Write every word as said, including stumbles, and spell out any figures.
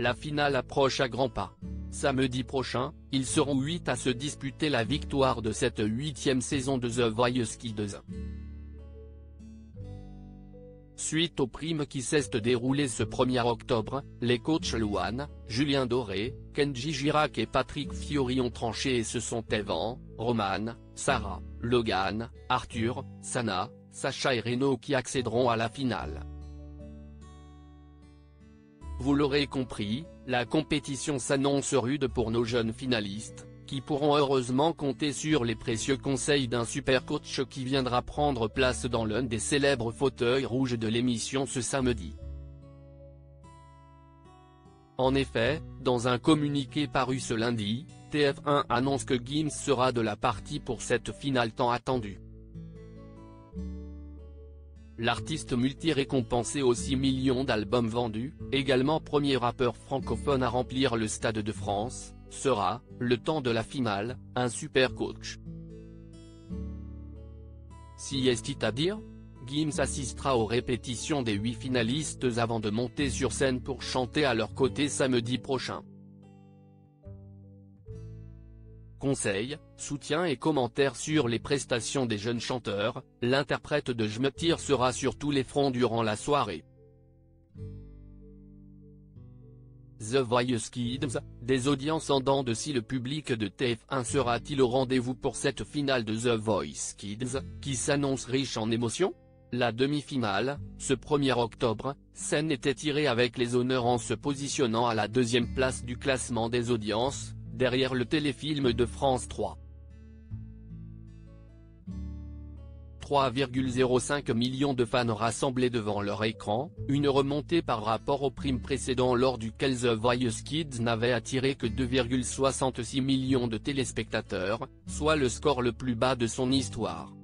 la finale approche à grands pas. Samedi prochain, ils seront huit à se disputer la victoire de cette huitième saison de The Voice Kids. Suite aux primes qui cessent de dérouler ce premier octobre, les coachs Louane, Julien Doré, Kenji Girac et Patrick Fiori ont tranché et ce sont Evan, Roman, Sarah, Logan, Arthur, Sana, Sacha et Reno qui accéderont à la finale. Vous l'aurez compris, la compétition s'annonce rude pour nos jeunes finalistes, qui pourront heureusement compter sur les précieux conseils d'un super coach qui viendra prendre place dans l'un des célèbres fauteuils rouges de l'émission ce samedi. En effet, dans un communiqué paru ce lundi, T F un annonce que Gims sera de la partie pour cette finale tant attendue. L'artiste multi-récompensé aux six millions d'albums vendus, également premier rappeur francophone à remplir le Stade de France, sera, le temps de la finale, un super coach. Si est-il à dire? Gims assistera aux répétitions des huit finalistes avant de monter sur scène pour chanter à leur côté samedi prochain. Conseils, soutien et commentaires sur les prestations des jeunes chanteurs, l'interprète de Je me tire sera sur tous les fronts durant la soirée. The Voice Kids, des audiences en dents de scie. Le public de T F un sera-t-il au rendez-vous pour cette finale de The Voice Kids, qui s'annonce riche en émotions? La demi-finale, ce premier octobre, scène était tirée avec les honneurs en se positionnant à la deuxième place du classement des audiences, derrière le téléfilm de France trois. trois virgule zéro cinq millions de fans rassemblés devant leur écran, une remontée par rapport au prime précédent lors duquel The Voice Kids n'avait attiré que deux virgule soixante-six millions de téléspectateurs, soit le score le plus bas de son histoire.